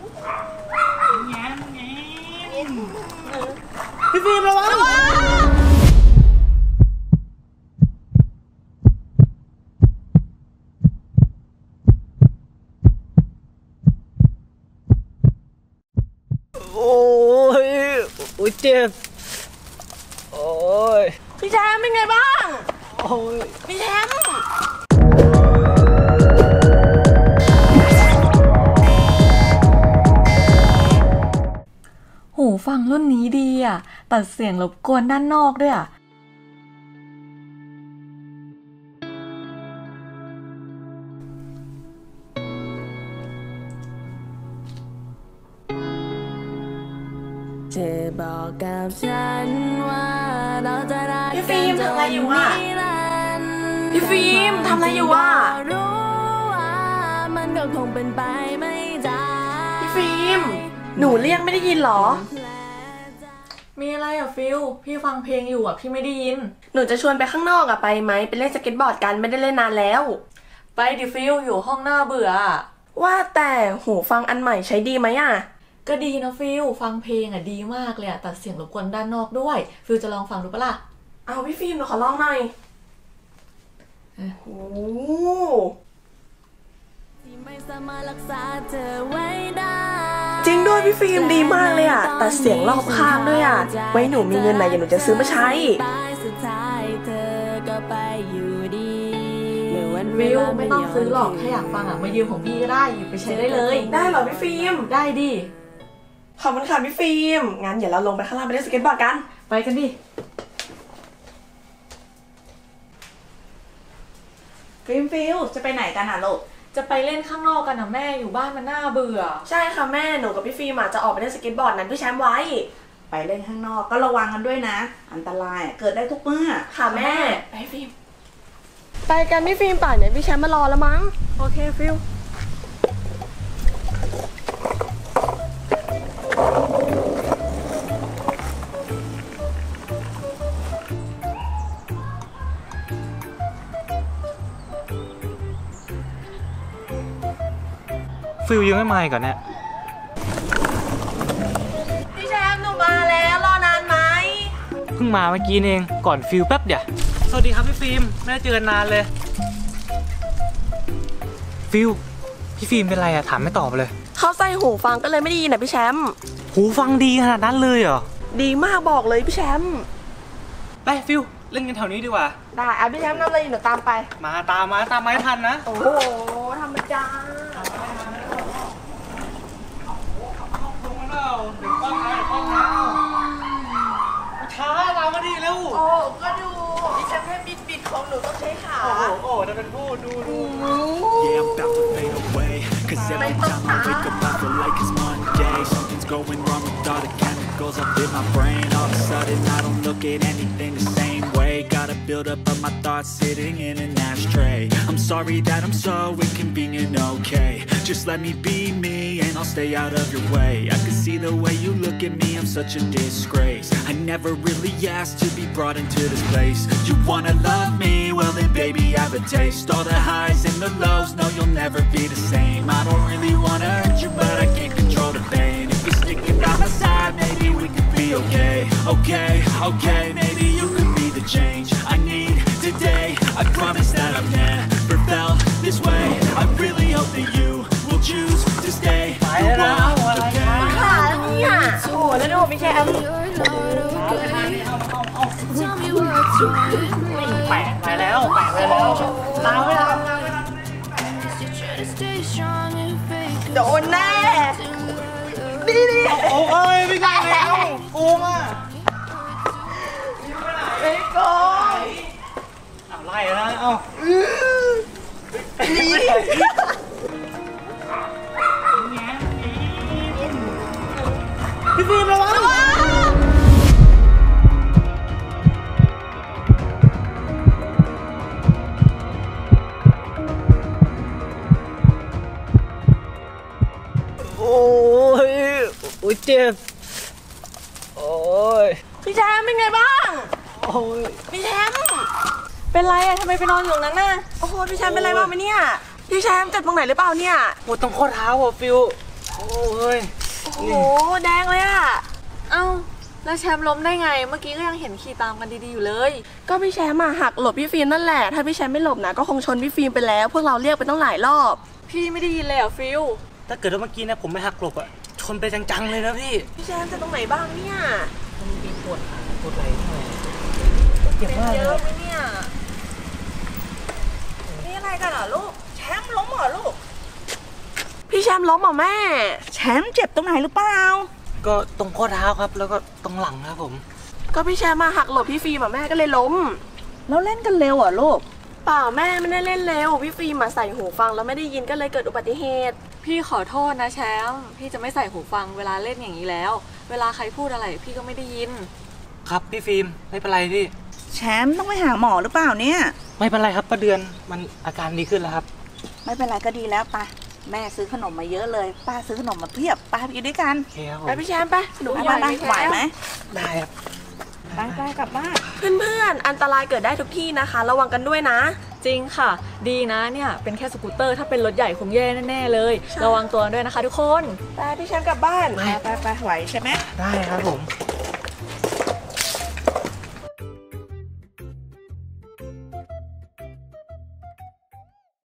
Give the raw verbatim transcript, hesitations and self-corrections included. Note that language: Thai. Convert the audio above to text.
แง่แง่พี่ฟิล์มระวังโอ้ยโอ้ยเจ็บโอ้ยพี่แชมป์เป็นไงบ้างโอ้ยพี่แชมป์หูฟังรุ่นนี้ดีอ่ะตัดเสียงรบกวนด้านนอกด้วยอ่ะเธอบอกกับฉันว่าเราจะรักกันพี่ฟิล์มทำอะไรอยู่อ่ะพี่ฟิล์มทำอะไรอยู่อ่ะรู้ว่ามันก็คงเป็นไปไม่ได้พี่ฟิล์มหนูเรียกไม่ได้ยินหรอมีอะไรอ่ะฟิลพี่ฟังเพลงอยู่อ่ะพี่ไม่ได้ยินหนูจะชวนไปข้างนอกอ่ะไปไหมไปเล่นสเก็ตบอร์ดกันไม่ได้เล่นนานแล้วไปดิฟิลอยู่ห้องหน้าเบื่อว่าแต่หูฟังอันใหม่ใช้ดีไหมอ่ะก็ดีนะฟิลฟังเพลงอ่ะดีมากเลยอ่ะตัดเสียงรบกวนด้านนอกด้วยฟิลจะลองฟังดูปะล่ะเอาพี่ฟิล์มหนูขอลองหน่อยโอ้โหจริงด้วยพี่ฟิล์มดีมากเลยอ่ะแต่เสียงรอบข้างด้วยอ่ะไว้หนูมีเงินไหนอย่าหนูจะซื้อมาใช้วิวไม่ต้องซื้อหรอกถ้าอยากฟังอ่ะมายืมของพี่ก็ได้หยิบไปใช้ได้เลยได้เหรอพี่ฟิล์มได้ดิขอบคุณค่ะพี่ฟิล์มงั้นเดี๋ยวเราลงไปข้างล่างไปเล่นสเก็ตบอร์ดกันไปกันดิฟิล์มฟิลจะไปไหนกันอ่ะลูกจะไปเล่นข้างนอกกันนะแม่อยู่บ้านมันน่าเบื่อใช่ค่ะแม่หนูกับพี่ฟิล์มจะออกไปเล่นสเก็ตบอร์ดนั้นพี่แชมป์ไว้ไปเล่นข้างนอกก็ระวังกันด้วยนะอันตรายเกิดได้ทุกเมื่อค่ะแม่ไปฟิล์มไปกันพี่ฟิล์มป่านเนี่ยพี่แชมป์มารอแล้วมั้งโอเคฟิลฟิลยังไม่มาอีกก่อนเนี่ยพี่แชมป์หนูมาแล้วรอนานไหมเพิ่งมาเมื่อกี้เองก่อนฟิลแป๊บเดียวสวัสดีครับพี่ฟิล์มไม่ได้เจอกันนานเลยฟิลพี่ฟิล์มเป็นไรอะถามไม่ตอบเลยเขาใส่หูฟังก็เลยไม่ได้ยินนะพี่แชมป์หูฟังดีขนาดนั้นเลยเหรอดีมากบอกเลยพี่แชมป์ไปฟิลเล่นกันแถวนี้ดีกว่าได้อ่ะพี่แชมป์นำเลยหนูตามไปมาตามมาตามมาให้ทันนะโอ้โหธรรมดาช้าตามมาดิเร็วโอ้ก็ดูดิฉันแค่บิดบิดของหนูต้องใช้ขาโอ้โหโอ้จะเป็นผู้ดูดู Yeah I'm about to fade away Cause every time I wake up I feel like it's Monday Something's going wrong with all the chemicals up in my brain All of a sudden I don't look at anything the same way Gotta build up of my thoughts sitting in an ashtray I'm sorry that I'm so inconvenient, okay Just let me be me and I'll stay out of your way I can see the way you look at me, I'm such a disgrace I never really asked to be brought into this place You wanna love me? Well then baby have a taste All the highs and the lows, no you'll never be the same I don't really wanna hurt you but I can't control the pain If you're sticking by my side, maybe we could be okay Okay, okay, maybe you could be the change I need today I promise that I've never felt this way I really hope that you will choose to stay You want, okay ขาเนี่ยโอ้แล้วดูพี่แชมป์แปะไปแล้วแปะไปแล้วตามไม่ทันโดนแน่ดีดีโอ้ยไม่ได้แล้วโกงอ่ะไม่โกงเอาไล่นะเอาพี่ฟิล์มระวังโอ้ยโอ้ยเจ็บโอ้ยพี่แชมป์เป็นไงบ้างโอ้ยพี่แชมป์เป็นไรอะทำไมไปนอนอยู่ตรงนั้นน่ะโอ้โหพี่แชมป์เป็นไรบ้างไหมเนี่ยพี่แชมป์เจ็บตรงไหนหรือเปล่าเนี่ยปวดตรงข้อเท้าอ่ะฟิลโอ้ยโอ้โหแดงเลยอะเอ้าแล้วแชมป์ล้มได้ไงเมื่อกี้ก็ยังเห็นขี่ตามกันดีๆอยู่เลยก็พี่แชมป์อะหักหลบพี่ฟิล์มนั่นแหละถ้าพี่แชมป์ไม่หลบนะก็คงชนพี่ฟิล์มไปแล้วพวกเราเรียกไปตั้งหลายรอบพี่ไม่ได้ยินเลยอ่ะฟิลถ้าเกิดว่าเมื่อกี้นะผมไม่หักหลบอะชนไปจังๆเลยนะพี่พี่แชมป์จะตรงไหนบ้างเนี่ยมันมีปวดขาปวดไหล่ทำไมเจ็บเป็นมากเยเลอะยไหมเนี่ยนี่อะไรกันอ่ะลูกแชมป์ล้มเหรอลูกพี่แชมป์ล้มเหรอแม่แชมป์เจ็บตรงไหนหรือเปล่าก็ตรงข้อเท้าครับแล้วก็ตรงหลังครับผมก็พี่แชมป์มาหักหลบพี่ฟิล์มอ่ะแม่ก็เลยล้มแล้วเล่นกันเร็วเหรอลูกเปล่าแม่ไม่ได้เล่นเร็วพี่ฟิล์มมาใส่หูฟังแล้วไม่ได้ยินก็เลยเกิดอุบัติเหตุพี่ขอโทษนะแชมป์พี่จะไม่ใส่หูฟังเวลาเล่นอย่างนี้แล้วเวลาใครพูดอะไรพี่ก็ไม่ได้ยินครับพี่ฟิล์มไม่เป็นไรพี่แชมป์ต้องไปหาหมอหรือเปล่าเนี่ยไม่เป็นไรครับป้าเดือนมันอาการดีขึ้นแล้วครับไม่เป็นไรก็ดีแล้วป้าแม่ซื้อขนมมาเยอะเลยป้าซื้อขนมมาเพียบป้าไปกินด้วยกันไปพี่แชมป์ไปหนูไหวไหวไหมได้ครับไปไปกลับบ้านเพื่อนๆอันตรายเกิดได้ทุกที่นะคะระวังกันด้วยนะจริงค่ะดีนะเนี่ยเป็นแค่สกูตเตอร์ถ้าเป็นรถใหญ่คงแย่แน่ๆเลยระวังตัวด้วยนะคะทุกคนไปพี่แชมป์กลับบ้านไปไปไปไหวใช่ไหมได้ครับผม